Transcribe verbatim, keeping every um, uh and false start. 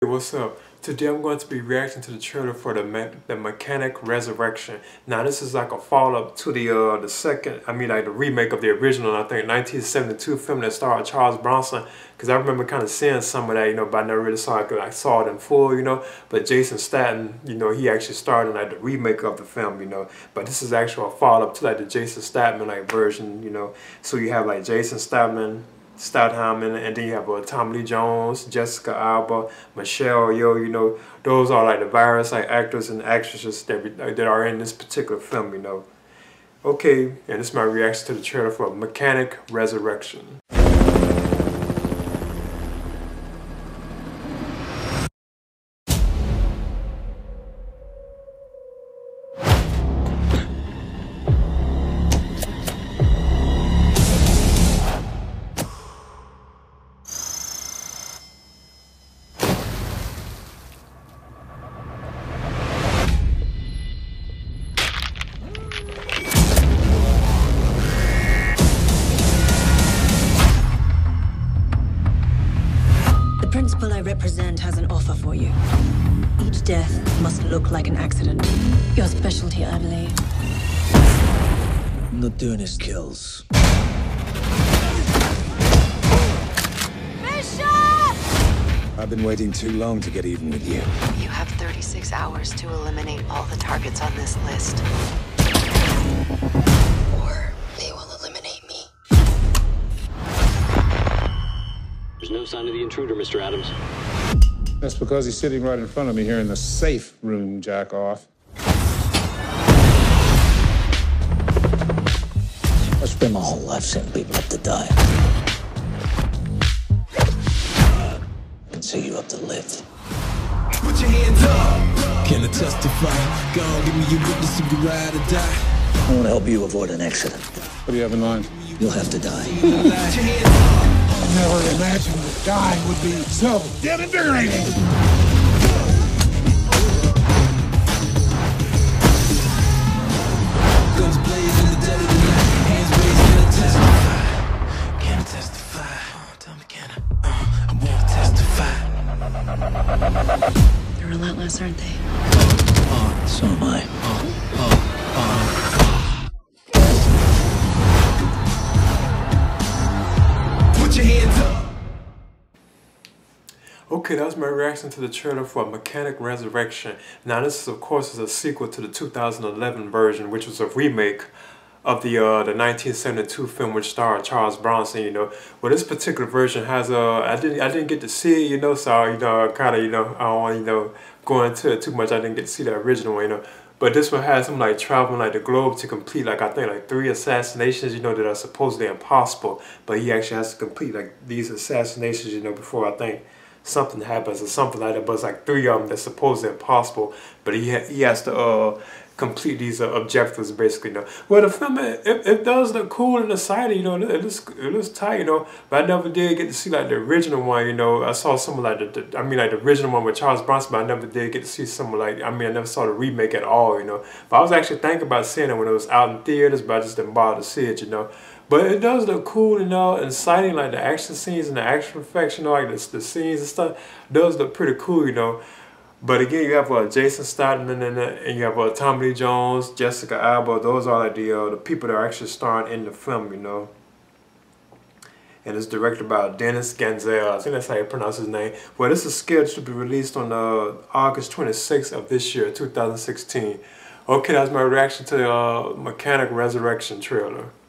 Hey, what's up? Today I'm going to be reacting to the trailer for the Me the Mechanic Resurrection. Now this is like a follow-up to the uh the second, I mean like the remake of the original, I think nineteen seventy-two film that starred Charles Bronson. Because I remember kind of seeing some of that, you know, but I never really saw it. I saw it in full, you know. But Jason Statham, you know, he actually starred in like the remake of the film, you know. But this is actually a follow-up to like the Jason Statham like version, you know. So you have like Jason Statham. Statham, and, and then you have uh, Tommy Lee Jones, Jessica Alba, Michelle Yeoh. You know, those are like the various like actors and actresses that, we, that are in this particular film, you know. Okay, and this is my reaction to the trailer for Mechanic Resurrection. The principal I represent has an offer for you. Each death must look like an accident. Your specialty, I believe. I'm not doing his kills. Bishop! I've been waiting too long to get even with you. You have thirty-six hours to eliminate all the targets on this list. Or they will eliminate me. There's no sign of the intruder, Mister Adams. That's because he's sitting right in front of me here in the safe room, jack off. I spent my whole life setting people up to die. I can set you up to live. Put your hands up. Can I testify? Go on, give me your witness if you ride or die. I want to help you avoid an accident. What do you have in mind? You'll have to die. Put your hands up. I never imagined that dying would be so damn invigorating. Guns blazing, the dead of the night. Hands raised, can I testify? Can I testify? Oh, tell me, can I? Uh, I want to testify. They're relentless, aren't they? Uh, so am I. Uh, uh, uh. Put your hands up. Okay, that was my reaction to the trailer for Mechanic Resurrection. Now this is of course is a sequel to the two thousand eleven version, which was a remake of the uh, the nineteen seventy-two film which starred Charles Bronson. You know, well this particular version has a uh, I didn't I didn't get to see it, you know, so you know kind of you know I don't want you know go into it too much. I didn't get to see the original one, you know. But this one has him like traveling like the globe to complete like I think like three assassinations, you know, that are supposedly impossible. But he actually has to complete like these assassinations, you know, before I think something happens or something like that. But it's like three of them that's supposedly impossible. But he ha he has to uh complete these uh, objectives basically, you know. Well, the film it, it, it does look cool and exciting, you know. It, it looks it looks tight, you know. But I never did get to see like the original one, you know. I saw some of like the, the I mean like the original one with Charles Bronson, but I never did get to see some of like I mean I never saw the remake at all, you know. But I was actually thinking about seeing it when it was out in theaters, but I just didn't bother to see it, you know. But it does look cool, you know, and exciting, like the action scenes and the action effects, you know, like the, the scenes and stuff does look pretty cool, you know. But again, you have uh, Jason Statham and, and, and you have uh, Tommy Lee Jones, Jessica Alba. Those are like the uh, the people that are actually starring in the film, you know. And it's directed by Dennis Ganzel. I think that's how you pronounce his name. Well, this is scheduled to be released on uh, August twenty-sixth of this year, two thousand sixteen. Okay, that's my reaction to the uh, Mechanic Resurrection trailer.